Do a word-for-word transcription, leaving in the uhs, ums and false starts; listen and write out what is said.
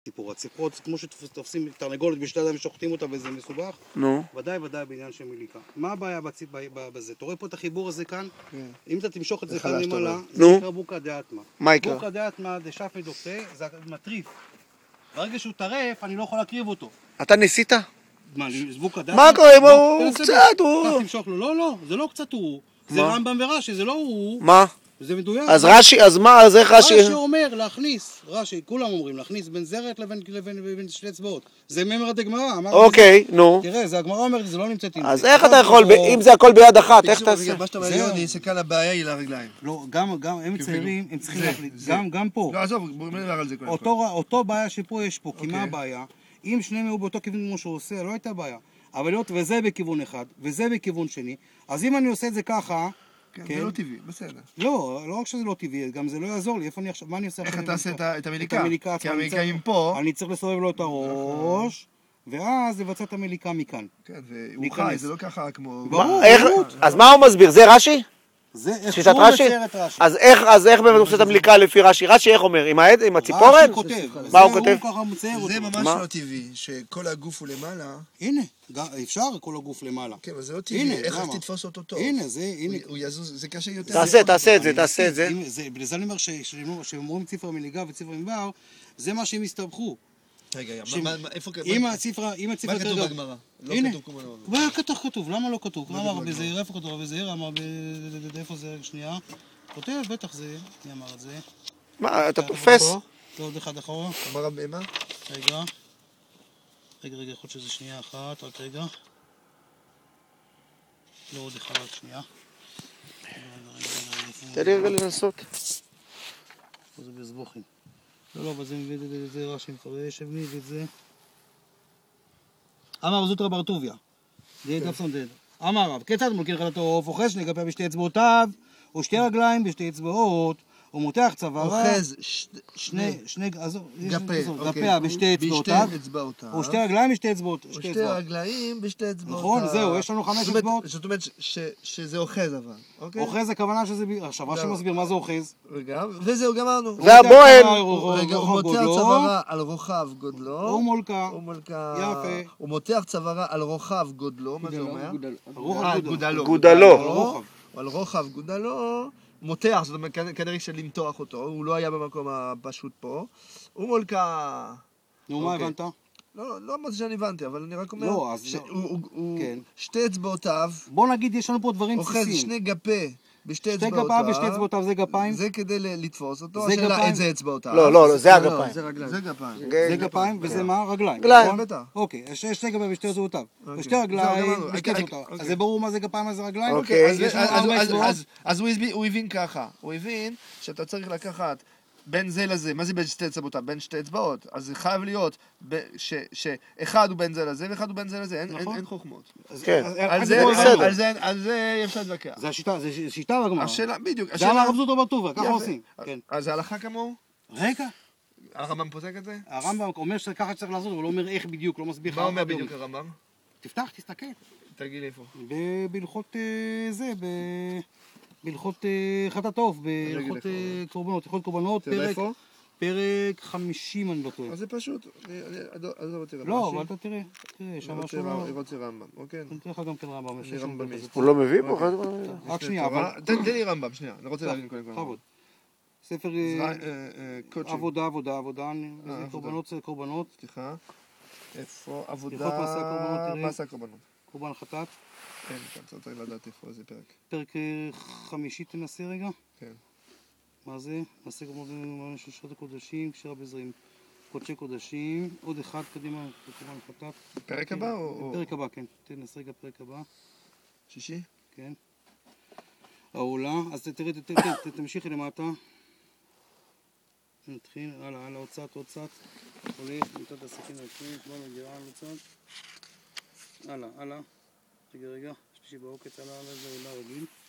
ציפורות, ציפורות, כמו שתופסים תרנגולת בשתי ידיים ושוחטים אותה וזה מסובך, נו. ודאי ודאי בעניין של מיליקה. מה הבעיה בזה? אתה רואה פה את החיבור הזה כאן? אם אתה תמשוך את זה כאן למעלה, זה נקרא בוקה דאטמה. מה יקרה? בוקה דאטמה דשף מדוקטה, זה מטריף. ברגע שהוא טרף, אני לא יכול להקריב אותו. אתה ניסית? מה, בוקה דאטמה? מה קורה? הוא קצת, הוא... תמשוך לו, לא, לא, זה לא קצת הוא. זה רמב"ם ורש"י, זה לא הוא. מה? זה מדויק. אז רש"י, אז מה, אז איך רש"י? רש"י אומר להכניס, רש"י, כולם אומרים להכניס בין זרת לבין שתי אצבעות. זה ממרד הגמרא. אוקיי, נו. תראה, זה הגמרא אומרת, זה לא נמצאת עם זה. אז איך אתה יכול, אם זה הכל ביד אחת, איך תעשה? מה שאתה אומר, יוני, שכאן הבעיה היא לרגליים. לא, גם הם צעירים, הם צריכים להחליט, גם פה. לא, עזוב, בוא נדבר על זה קודם. אותו בעיה שפה יש פה, כי מה הבעיה? אם שניהם היו באותו כיוון כמו שהוא עושה, לא הייתה בעיה. אבל להיות וזה בכיוון אחד, וזה בכיוון שני, אז אם אני עושה את זה ככה, כן, זה לא טבעי, בסדר. לא, לא רק שזה לא טבעי, גם זה לא יעזור לי, איפה אני עכשיו, מה אני עושה? איך אתה עושה את המיליקה? את המיליקה, כי המיליקאים פה... אני צריך לסובב לו את הראש, ואז לבצע את המיליקה מכאן. כן, והוא חי, זה לא ככה כמו... אז מה הוא מסביר? זה רש"י? זה איך שיטת שהוא רש"י? מצייר את רש"י. אז איך, אז איך באמת עושה את המיליקה לפי רש"י? רש"י איך אומר? עם העד, עם הציפורן? רש"י כותב. מה הוא כותב? הוא ככה מצייר אותו. זה ממש לא טבעי, שכל הגוף הוא למעלה. הנה, אפשר כל הגוף למעלה. כן, אבל זה לא טבעי, איך תתפוס אותו טוב? הנה, זה, הנה. הוא יזוז, זה קשה יותר. תעשה, תעשה את זה, תעשה את זה. בגלל אני אומר שאומרים ציפר מליגה וציפר מבר, זה מה שהם הסתבכו. רגע, איפה כתוב? אם הציפרה, אם הציפרה... מה כתוב בגמרא? לא כתוב כמו דבר. מה כתוב כתוב? למה לא כתוב? אמר רבי זעיר, איפה כתוב רבי זעיר? אמר איפה זה? שנייה. כותב, בטח זה, מי אמר את זה? מה, אתה תופס? לא, עוד אחד אחורה. אמר רבי מה? רגע. רגע, רגע, יכול שזה שנייה אחת, רק רגע. לא עוד אחד, רק שנייה. תן לי רגע לנסות. פה זה בזבוכים. לא, לא, אבל זה רש"י מפרש, הביא את זה. אמר זוטרא בר טוביה, זה דף סנדל. אמר רב, כיצד מולקין חלתו עוף, אוחז שני גפיה בשתי אצבעותיו, ושתי רגליים בשתי אצבעות, ומותח צווארה. אוחז שני, שני, גפה, גפיה בשתי אצבעותיו, ושתי רגליים בשתי אצבעות. ושתי רגליים בשתי אצבעותיו. נכון, זהו, יש לנו חמש אצבעות. זאת אומרת שזה אוחז אבל, אוקיי? אוחז הכוונה שזה, עכשיו רש"י מסביר מה זה אוחז. רגע, וזהו, גמרנו. והבוהן. רגע, הוא מותח צווארה על רוחב גודלו. הוא מולקה. הוא מולקה. יפה. הוא מותח צווארה על רוחב גודלו, מה זה אומר? גודלו. גודלו. על רוחב גודלו. מותח, זאת אומרת, כנראה של למתוח אותו, הוא לא היה במקום הפשוט פה. הוא מולקה... נו, מה הבנת? לא, לא אמרתי שאני הבנתי, אבל אני רק אומר... לא, אז... שהוא... שתי אצבעותיו... בוא נגיד, יש לנו פה דברים בסיסיים. אוחז שני גפה בשתי אצבעותיו. שתי גפה בשתי אצבעותיו, זה גפיים? זה כדי לתפוס אותו, זה השאלה איזה אצבעותיו. לא, לא, זה הגפיים. זה גפיים. זה גפיים, וזה מה? רגליים. רגליים. בטח. אוקיי, יש שתי גפיים בשתי אצבעותיו. ושתי רגליים בשתי אצבעותיו. אז זה ברור מה זה גפיים, מה זה רגליים? אוקיי. אז הוא הבין ככה, הוא הבין שאתה צריך לקחת בין זה לזה, מה זה בין שתי אצבעותיו? בין שתי אצבעות. אז זה חייב להיות שאחד הוא בין זה לזה ואחד הוא בין זה לזה, אין חוכמות. כן. על זה אפשר להתווכח. זה השיטה, זה שיטה בגמרא. השאלה, בדיוק. זה אמר רב זוטרא בר טוביה, ככה עושים. אז זה הלכה כמוהו? רגע. הרמב"ם פוסק את זה? הרמב"ם אומר שככה צריך לעשות, אבל לא אומר איך בדיוק, לא מסביר לך. מה אומר בדיוק הרמב"ם? תפתח, תסתכל. תגיד איפה. בהלכות זה, בהלכות חטאת העוף, בהלכות קורבנות, הלכות קורבנות, פרק חמישים אני לא טועה. אז זה פשוט, עזוב אותי רמב"ם. לא, אבל אתה תראה, תראה, שם משהו לא... אני רוצה רמב"ם, אוקיי? אני אתן לך גם כן רמב"ם. הוא לא מביא פה? רק שנייה, אבל... תן לי רמב"ם, שנייה, אני רוצה להבין קודם כל. חבוד. ספר עבודה, עבודה, עבודה, קורבנות זה קורבנות. סליחה. איפה עבודה, מעשה קורבנות. קורבן חטאת. כן, אתה צריך לדעת איפה זה פרק. פרק חמישי תנסה רגע. כן. מה זה? מעשה קורבנות של שעות הקודשים, קשירה בזרים. קודשי קודשים, עוד אחד קדימה, קורבן חטאת. פרק הבא או... פרק הבא, כן. תנסה רגע פרק הבא. שישי? כן. העולה, אז תראה, תמשיכי למטה. נתחיל, הלאה, הלאה, עוד קצת, עוד קצת. הולך, נמצא את הסכין העצמית, לא מגירה, עוד קצת. הלאה, הלאה. רגע, רגע, שלישי בעוקץ, הלאה, הלאה, זה עולה רגיל.